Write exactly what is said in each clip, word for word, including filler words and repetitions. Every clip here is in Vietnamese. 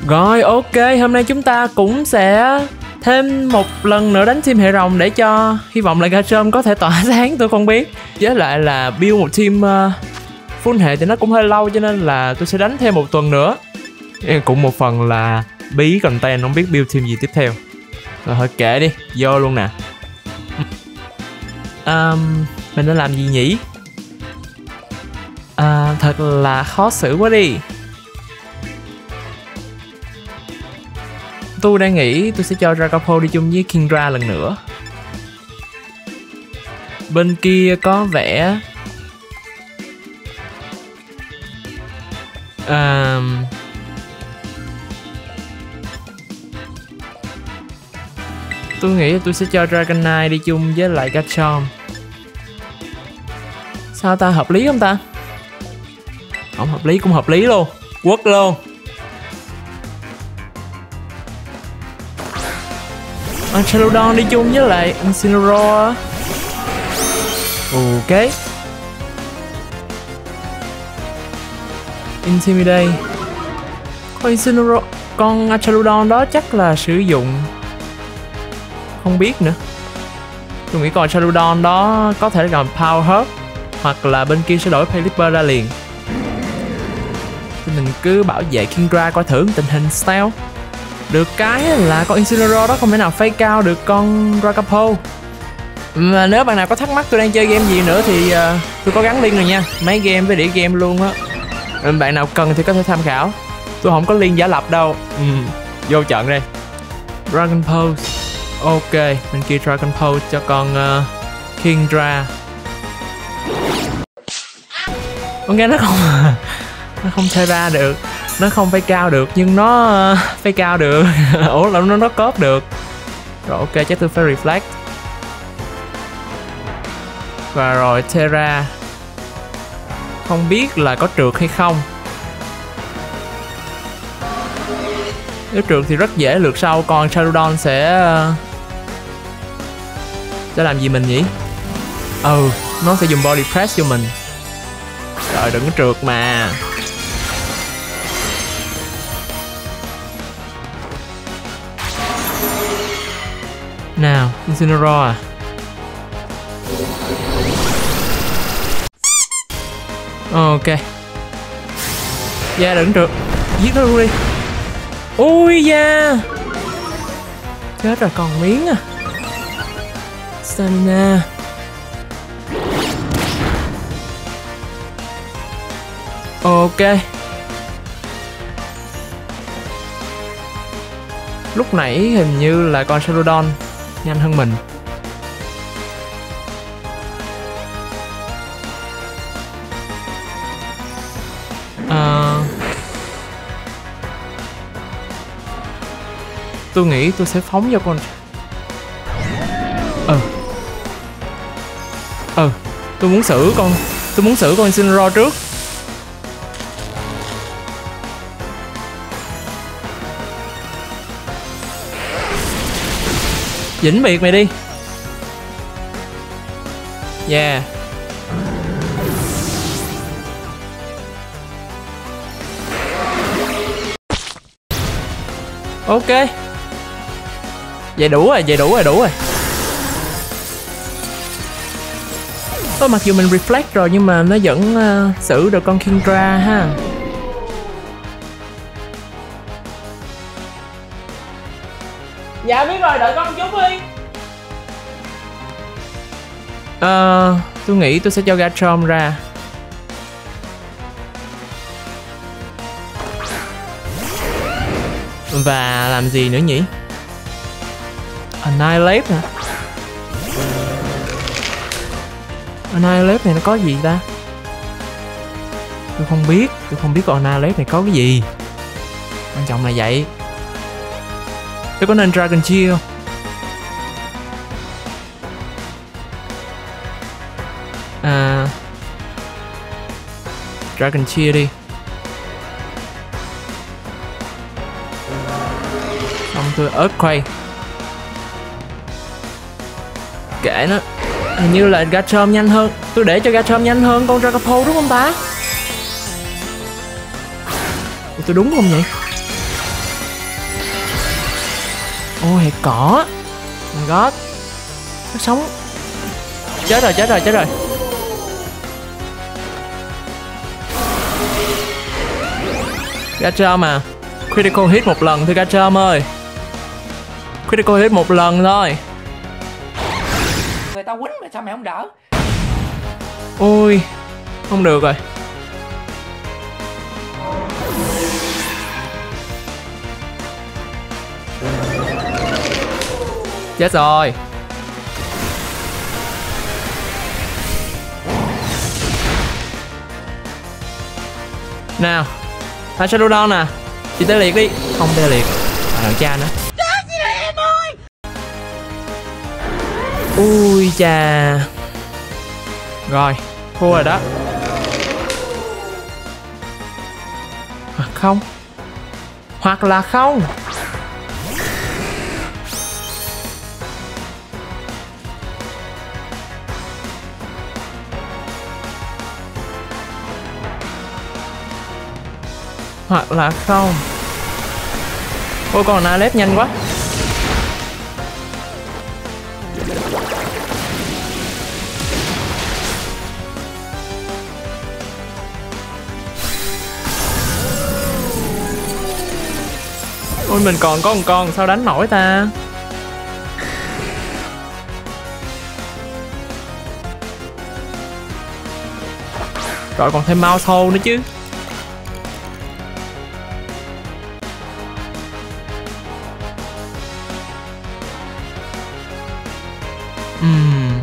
Rồi ok, hôm nay chúng ta cũng sẽ thêm một lần nữa đánh team hệ rồng để cho hy vọng là Garchomp có thể tỏa sáng, tôi không biết. Với lại là build một team uh, full hệ thì nó cũng hơi lâu, cho nên là tôi sẽ đánh thêm một tuần nữa. Cũng một phần là bí content, không biết build team gì tiếp theo. Rồi thôi kệ đi, vô luôn nè. um, Mình nên làm gì nhỉ? À, thật là khó xử quá đi. Tôi đang nghĩ tôi sẽ cho Dragapult đi chung với Kingdra lần nữa. Bên kia có vẻ à... tôi nghĩ tôi sẽ cho Dragonite đi chung với lại Garchomp. Sao ta, hợp lý không ta? Không hợp lý cũng hợp lý luôn. Quất luôn. Anchelodon đi chung với lại Incineroar. Ok. Intimidate. Con Incineroar, con Anchelodon đó chắc là sử dụng không biết nữa. Tôi nghĩ con Anchelodon đó có thể là Power Herb, hoặc là bên kia sẽ đổi Pelipper ra liền. Thì mình cứ bảo vệ Kingdra coi thử tình hình sao. Được cái là con Incineroar đó không thể nào fake cao được con Dragapult. Mà nếu bạn nào có thắc mắc tôi đang chơi game gì nữa thì uh, tôi có gắn link rồi nha, mấy game với đĩa game luôn á. Bạn nào cần thì có thể tham khảo. Tôi không có link giả lập đâu. ừ, Vô trận đây. Dragon Pose. Ok, bên kia Dragon Pose cho con uh, Kingdra. Con nghe nó không nó không chơi ra được, nó không phải cao được nhưng nó uh, phải cao được. Ủa là nó nó cóp được. Rồi ok, chắc tôi phải reflect. Và rồi Terra không biết là có trượt hay không. Nếu trượt thì rất dễ lượt sau. Còn Charudon sẽ uh, sẽ làm gì mình nhỉ? Ừ, nó sẽ dùng body press cho mình. Rồi đừng có trượt mà. Nào, Incineroar à. Ok. Da đừng trượt. Giết nó luôn đi. Ui da. Chết rồi, còn miếng à. Stamina. Ok. Lúc nãy hình như là con Charudon nhanh hơn mình. À, tôi nghĩ tôi sẽ phóng cho con. Ừ. Ừ, tôi muốn xử con Tôi muốn xử con Incineroar trước. Vĩnh biệt mày đi. Yeah. Ok. Vậy đủ rồi, vậy đủ rồi, đủ rồi. Thôi mặc dù mình reflect rồi nhưng mà nó vẫn uh, xử được con Kingdra ha. Dạ biết rồi, đợi con chút đi. Ờ, uh, tôi nghĩ tôi sẽ cho Garchomp ra. Và làm gì nữa nhỉ? Annihilate hả? Annihilate này nó có gì ta? Tôi không biết. Tôi không biết con Annihilate này có cái gì. Quan trọng là vậy. Tôi có nên Dragon Chill không? À, Dragon Chill đi. Xong tôi Earthquake. Kệ nó. Hình như là Garchomp nhanh hơn. Tôi để cho Garchomp nhanh hơn con Dragapult đúng không ta? Ủa, tôi đúng không vậy? Ôi hệ cỏ. Oh my god. Nó sống. Chết rồi, chết rồi, chết rồi. Garchomp mà. Critical hit một lần thôi Garchomp ơi. Critical hit một lần thôi. Người ta quýnh mà sao mày không đỡ? Ôi. Không được rồi. Chết rồi. Nào. Acherodon nè. Chị tê liệt đi. Không tê liệt. À thằng cha nữa. Ui chà. Rồi. Thua rồi đó. Hoặc không. Hoặc là không. Hoặc là không. Ôi con này lép nhanh quá. Ôi mình còn có một con sao đánh nổi ta. Rồi còn thêm mouse hole nữa chứ. Uhm.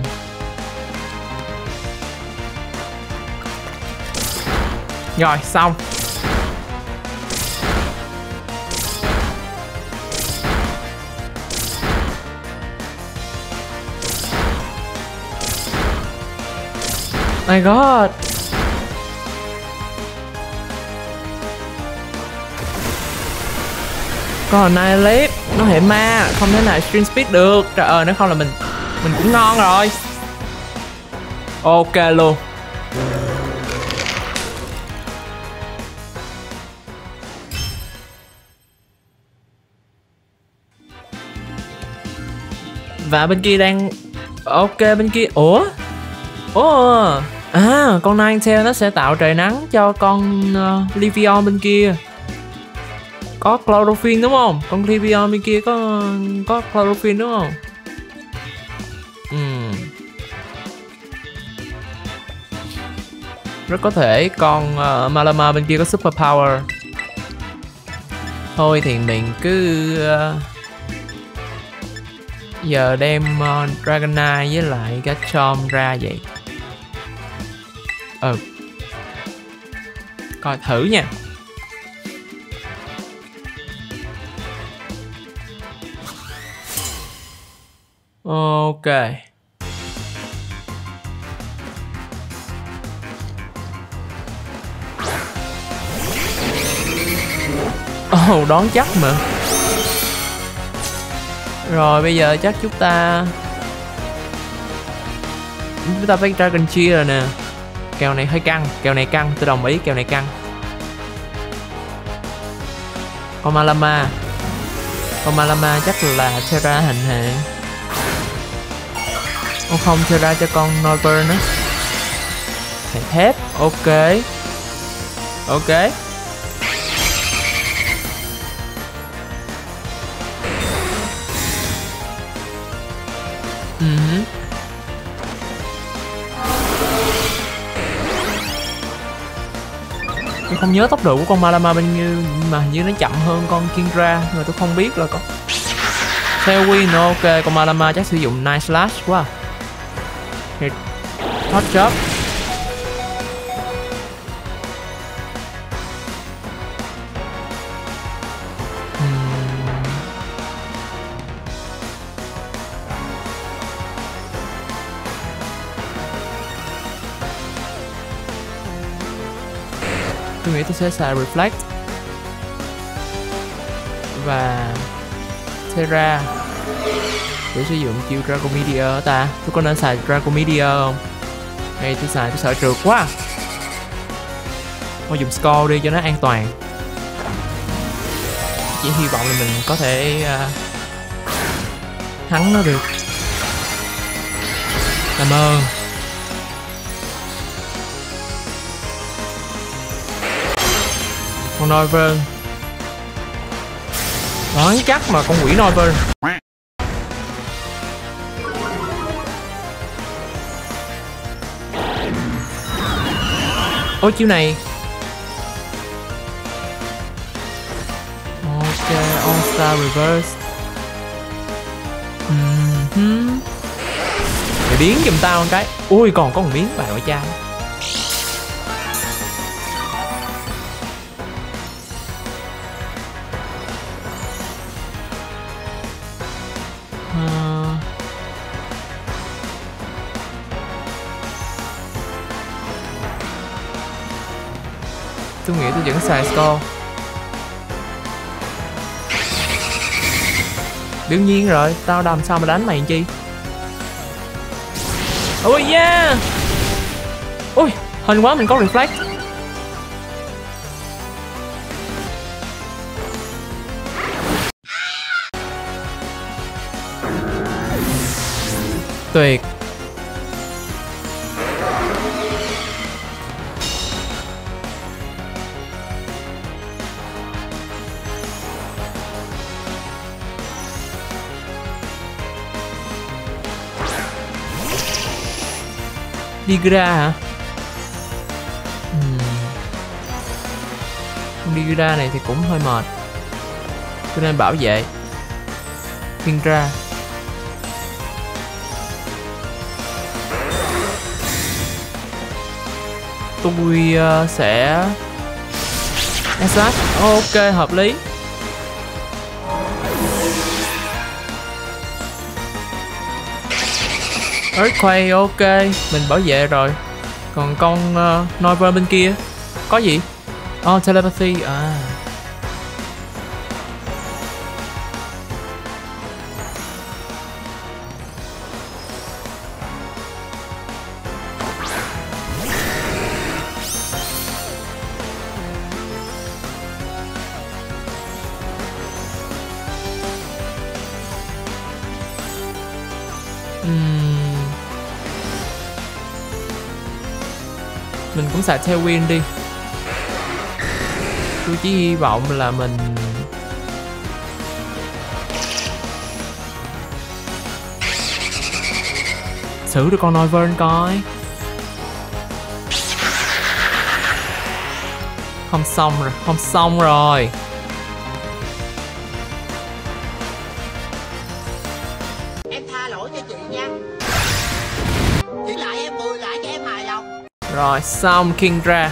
Rồi xong. My god. Còn này clip nó hệ ma, không thể nào stream speed được. Trời ơi, nếu không là mình mình cũng ngon rồi. Ok luôn. Và bên kia đang ok bên kia. Ủa? Ủa? À, con Ninetale nó sẽ tạo trời nắng cho con uh, Livion bên kia. Có Chlorophyll đúng không? Con Livion bên kia có có Chlorophyll đúng không? Uhm. Rất có thể con uh, Malama bên kia có super power. Thôi thì mình cứ uh, giờ đem uh, Dragonite với lại Garchomp ra vậy. Ừ. Coi thử nha. Ok. Ồ, oh, đón chắc mà. Rồi bây giờ chắc chúng ta Chúng ta phải Dragon Cheer rồi nè. Kèo này hơi căng, kèo này căng, tôi đồng ý kèo này căng. Con Malama. Con Malama chắc là Terra hành hạ. Ô không, Terra cho con Northern á. Thầy thép, ok. Ok. Uh-huh. Tôi không nhớ tốc độ của con Malama bao nhiêu, mà hình như nó chậm hơn con Kingdra, nhưng mà tôi không biết là có. Tailwind, ok, con Malama chắc sử dụng Night Slash quá. Okay. Hot Chop. Tôi nghĩ tôi sẽ xài Reflect và Terra để sử dụng chiêu Dragon Meteor ta. Tôi có nên xài Dragon Meteor không? Hay tôi xài tôi sợ trượt quá. Thôi dùng Skull đi cho nó an toàn. Chỉ hy vọng là mình có thể uh, thắng nó được. Cảm ơn. Con Noivern đoán chắc mà con quỷ Noivern. Ôi chiêu này. Ok, All Star Reverse. Uh-huh. Để biến giùm tao một cái. Ui còn có một miếng bài ngoại trai. uh... Tôi nghĩ tôi vẫn xài score. Đương nhiên rồi, tao đâm sao mà đánh mày làm chi. Ôi yeah. Ui, hên quá mình có reflect. Tuyệt. Digra hả? uhm. Digra này thì cũng hơi mệt, cho nên bảo vệ Kingdra. Tôi uh, sẽ Assad. Ok, hợp lý. Earthquake, ok, mình bảo vệ rồi. Còn con uh, Noivern bên kia có gì? Oh, telepathy, à. Uhm. Mình cũng xài Tailwind đi. Tôi chỉ hy vọng là mình xử được con Noivern coi. Không xong rồi, không xong rồi. Em tha lỗi cho chị nha. Chị lại em mười lại cho em hài lòng. Rồi, xong Kingdra.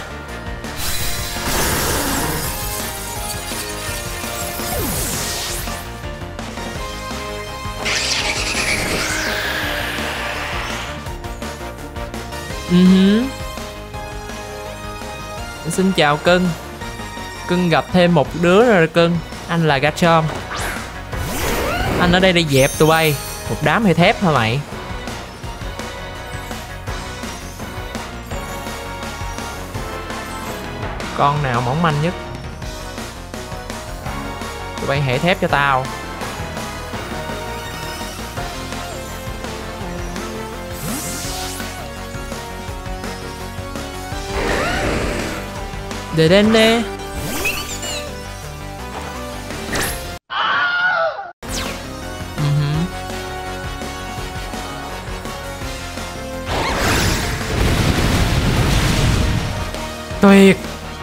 Uh-huh. Xin chào cưng. Cưng gặp thêm một đứa rồi cưng. Anh là Garchomp. Anh ở đây để dẹp tụi bay. Một đám hơi thép hả mày? Con nào mỏng manh nhất? Tụi bay hệ thép cho tao. Để đến nè. Uh-huh. Tuyệt.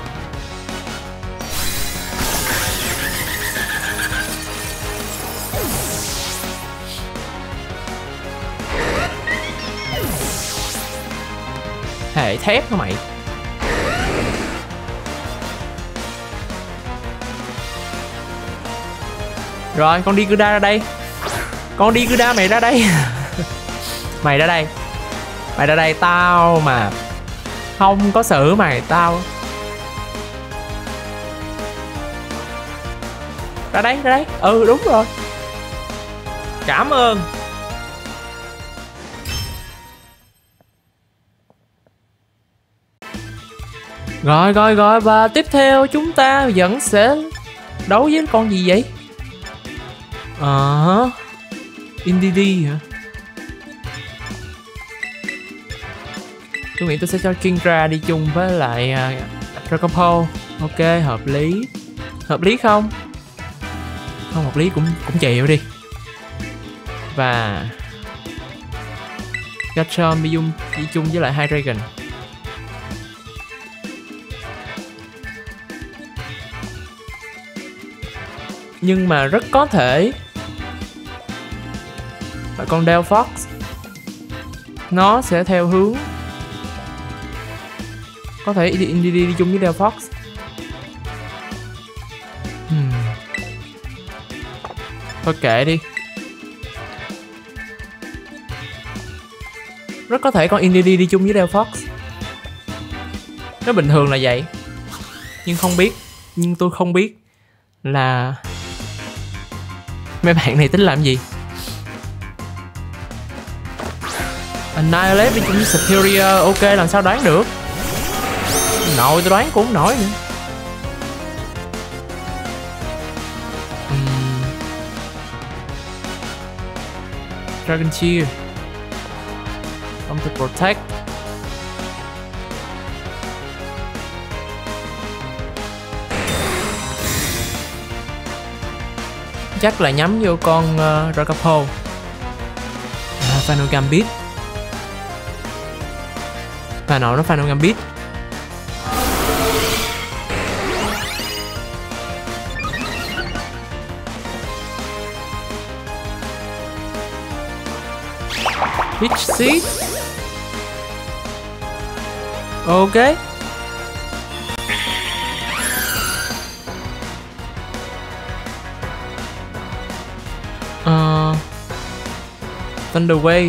Hệ thép hả mày? Rồi, con đi cứ ra đây. Con đi cứ ra mày ra đây. Mày ra đây. Mày ra đây, tao mà không có xử mày, tao ra đây, ra đây. Ừ, đúng rồi. Cảm ơn. Rồi, rồi, rồi. Và tiếp theo chúng ta vẫn sẽ đấu với con gì vậy? Ờ uh-huh. Indeedee hả? Tôi nghĩ tôi sẽ cho Kingdra đi chung với lại uh, Dragapult. Ok, hợp lý. Hợp lý không? Không hợp lý cũng cũng chịu đi. Và Garchomp đi chung, đi chung với lại Hydreigon. Nhưng mà rất có thể là con Delphox nó sẽ theo hướng có thể đi, đi, đi, đi chung với Delphox. hmm. Thôi kệ đi. Rất có thể con Indeedee đi chung với Delphox. Nó bình thường là vậy. Nhưng không biết Nhưng tôi không biết là mấy bạn này tính làm gì. Annihilate đi chung với Superior. Ok, làm sao đoán được. Nội tôi đoán cũng không nổi nữa. uhm. Dragon Cheer không thể protect. Chắc là nhắm vô con uh, Dragapult. à, Final Gambit. Và nó nó Final Gambit. Peach Seed. Ok. uh, Thunder Wave.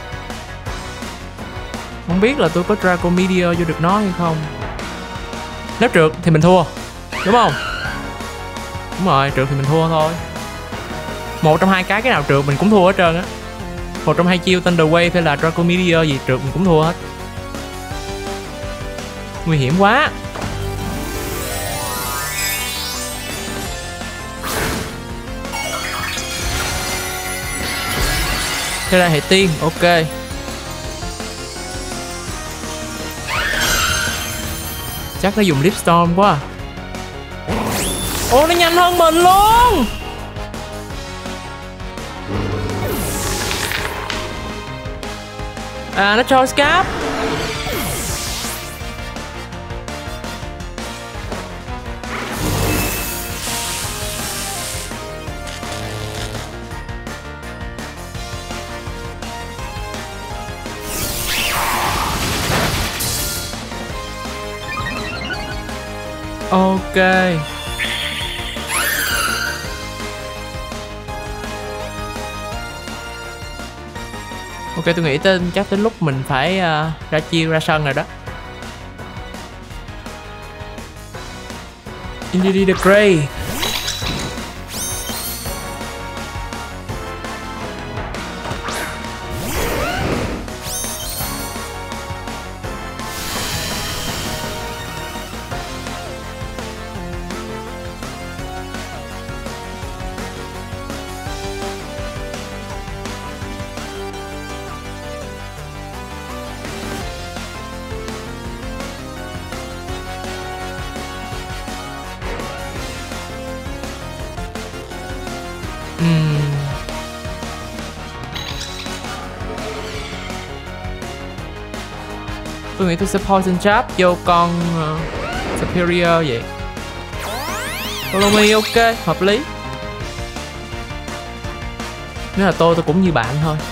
Không biết là tôi có Draco Meteor vô được nó hay không. Nếu trượt thì mình thua, đúng không? Đúng rồi, trượt thì mình thua thôi. Một trong hai cái cái nào trượt mình cũng thua hết trơn á. Một trong hai chiêu Thunder Wave hay là Draco Meteor gì trượt mình cũng thua hết. Nguy hiểm quá. Thế ra hệ tiên, ok. Chắc nó dùng Leaf Storm quá. Ô, nó nhanh hơn mình luôn. À, nó cho Scarf. Ok. Ok, tôi nghĩ tới, chắc đến lúc mình phải uh, ra chiêu ra sân rồi đó. Indeedee the Grey. Uhm. Tôi nghĩ tôi sẽ Poison Jab vô con uh, Superior vậy. Follow me, ok, hợp lý. Nếu là tôi, tôi cũng như bạn thôi.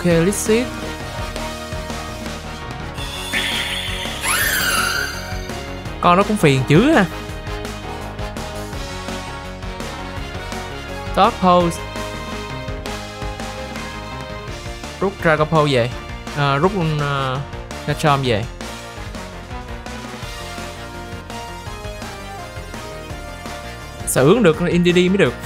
Ok, Lixit. Con nó cũng phiền chứ ha. Dark Pose. Rút Dragon Pose về. À, rút uh, Garchomp về. Xử được Indeedee mới được.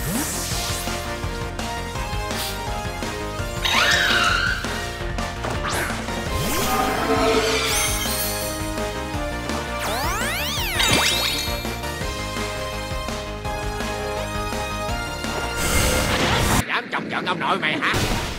Dám chọc giận ông nội mày hả?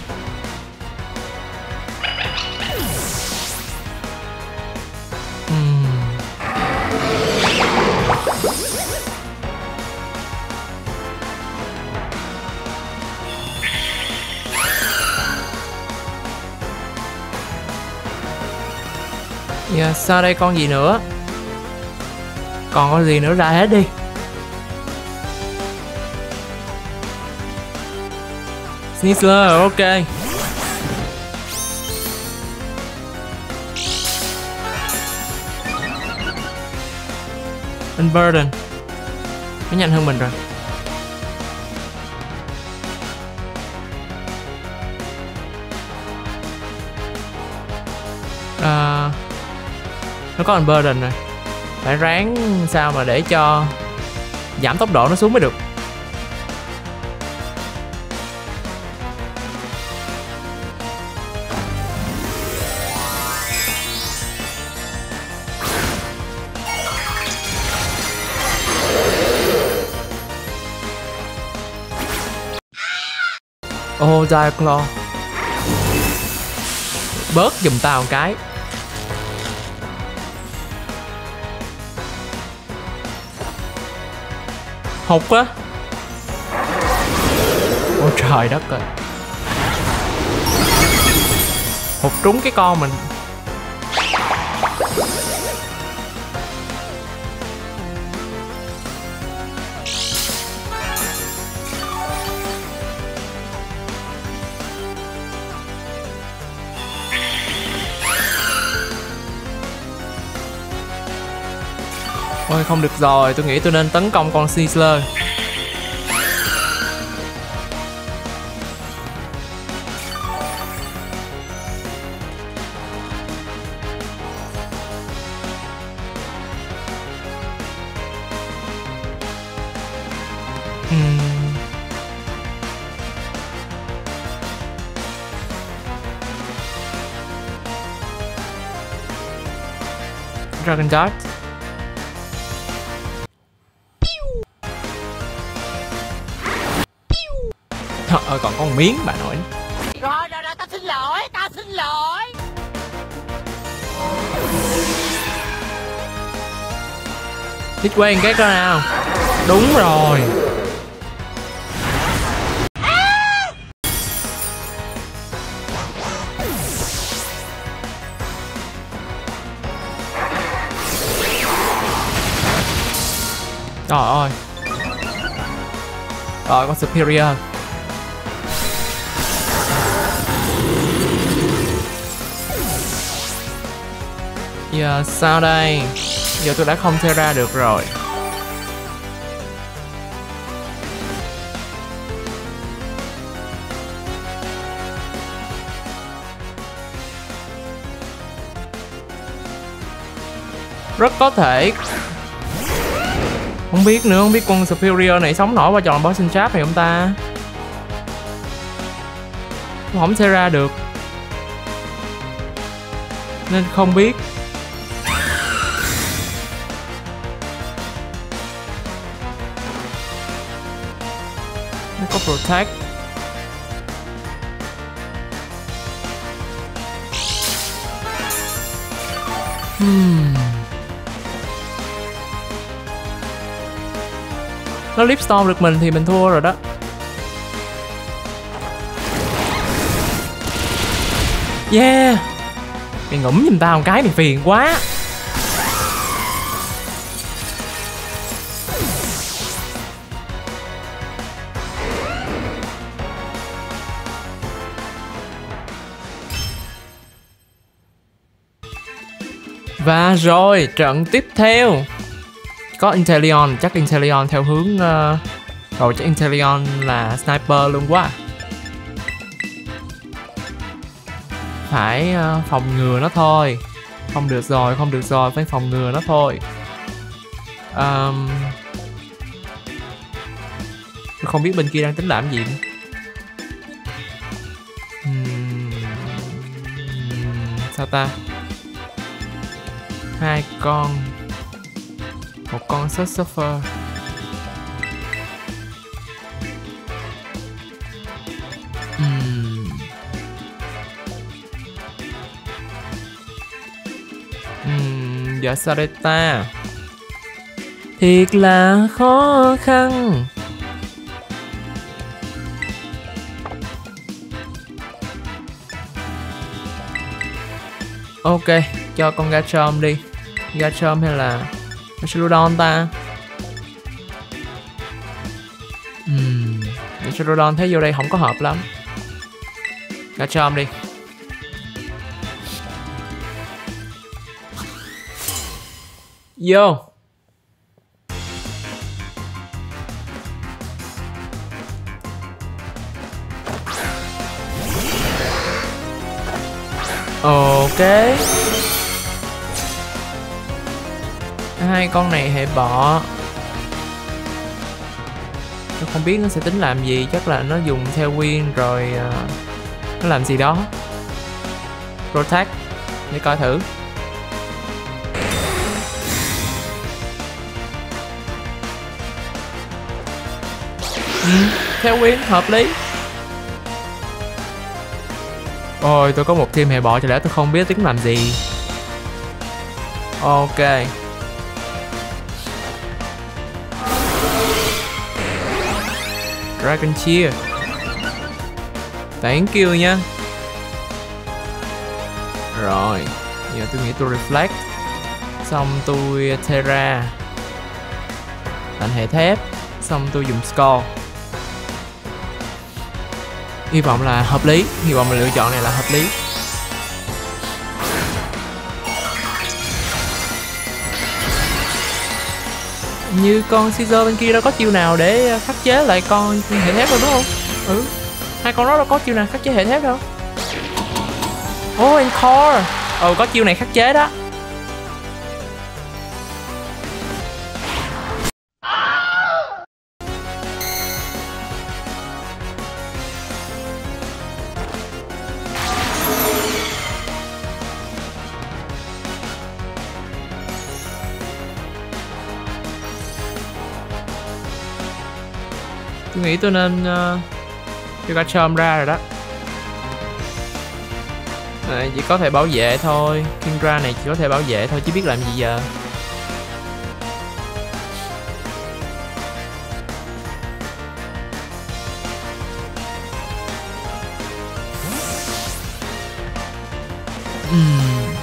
Yeah, sau đây con gì nữa? Còn con gì nữa ra hết đi. Sneasler, ok. Unburden. Nó nhanh hơn mình rồi. À, nó có Unburden rồi. Phải ráng sao mà để cho giảm tốc độ nó xuống mới được. Ô, oh, Diaclaw. Bớt giùm tao một cái. Hụt á. Ôi trời đất ơi. Hụt trúng cái con mình. Ôi không được rồi, tôi nghĩ tôi nên tấn công con Sneasler. Hmm. Dragon Dart. Trời ơi, còn có một miếng bà nội. Rồi rồi rồi, tao xin lỗi, tao xin lỗi. Thích quen cái coi nào. Đúng rồi. Trời ơi. Rồi con Superior. Giờ sao đây? Giờ tôi đã không theo ra được rồi. Rất có thể. Không biết nữa, không biết con Superior này sống nổi qua tròn boss trap này không ta? Tôi không theo ra được nên không biết. Nó có protect. Hmm. Nó Leaf Storm được mình thì mình thua rồi đó. Yeah. Mày ngủm giùm tao một cái thì phiền quá. Và rồi, trận tiếp theo có Inteleon, chắc Inteleon theo hướng uh... rồi chắc Inteleon là sniper luôn quá. Phải uh, phòng ngừa nó thôi. Không được rồi, không được rồi, phải phòng ngừa nó thôi. um... Tôi không biết bên kia đang tính làm gì nữa. Uhm... Sao ta? Hai con, một con Surfer. Uhm. Uhm, giờ sao đây ta? Thiệt là khó khăn. Ok, cho con Garchomp đi. Garchomp hay là Megalodon ta? Ừm, Megalodon thấy vô đây không có hợp lắm. Garchomp đi. Vô. Ok. Hai con này hệ bọ. Tôi không biết nó sẽ tính làm gì. Chắc là nó dùng theo Win rồi uh, nó làm gì đó. Protect để coi thử. Ừ, theo Win hợp lý. Ôi, tôi có một team hệ bọ, cho lẽ tôi không biết tính làm gì. Ok. Dragon Cheer. Thank you nha. Rồi, giờ tôi nghĩ tôi Reflect. Xong tôi Terra thành hệ thép. Xong tôi dùng Skull. Hy vọng là hợp lý. Hy vọng là lựa chọn này là hợp lý. Như con Caesar bên kia đâu có chiêu nào để khắc chế lại con hệ thép đâu đúng không? Ừ. Hai con đó đâu có chiêu nào khắc chế hệ thép đâu. Oh, Encore. Ừ, có chiêu này khắc chế đó. Tôi nghĩ tôi nên uh, cho Garchomp ra rồi đó. À, chỉ có thể bảo vệ thôi. Kingdra này chỉ có thể bảo vệ thôi chứ biết làm gì giờ. Uhm.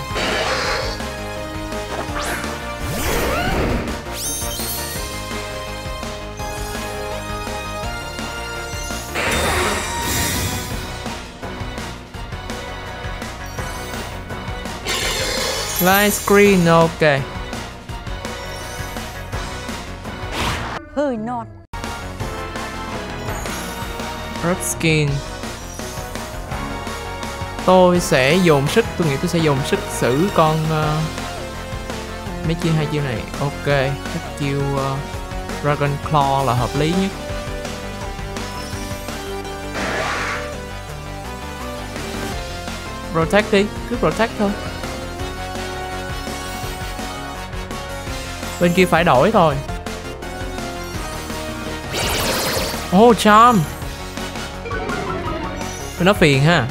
Light screen, ok. Hơi non. Red skin. Tôi sẽ dồn sức, tôi nghĩ tôi sẽ dồn sức xử con uh, mấy chiêu hai chiêu này. Ok, các chiêu uh, Dragon Claw là hợp lý nhất. Protect đi, cứ protect thôi. Bên kia phải đổi thôi. Oh, Charm. Nó phiền ha.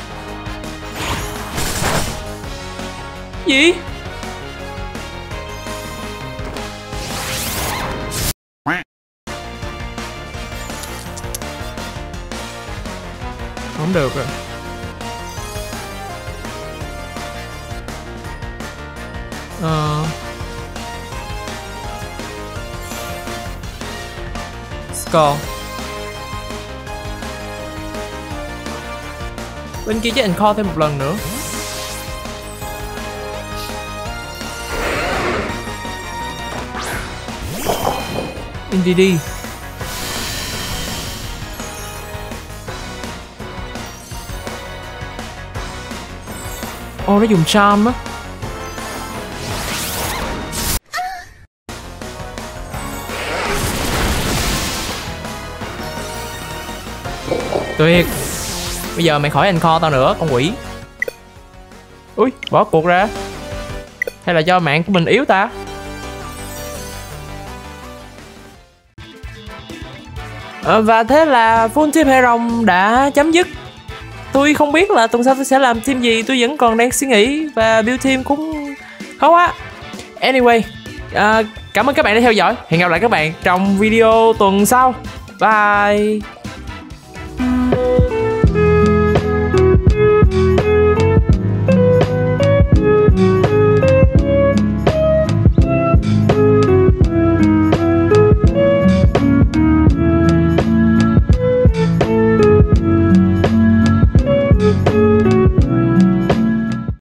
Gì? Không được rồi. Ờ... Skull. Bên kia chắc Encore thêm một lần nữa. Đi đi. Ô, nó dùng charm á. Tuyệt. Bây giờ mày khỏi encore tao nữa, con quỷ. Ui, bỏ cuộc ra. Hay là do mạng của mình yếu ta? À, và thế là full team Hài Rồng đã chấm dứt. Tôi không biết là tuần sau tôi sẽ làm team gì, tôi vẫn còn đang suy nghĩ. Và build team cũng khó quá. Anyway, à, cảm ơn các bạn đã theo dõi. Hẹn gặp lại các bạn trong video tuần sau. Bye.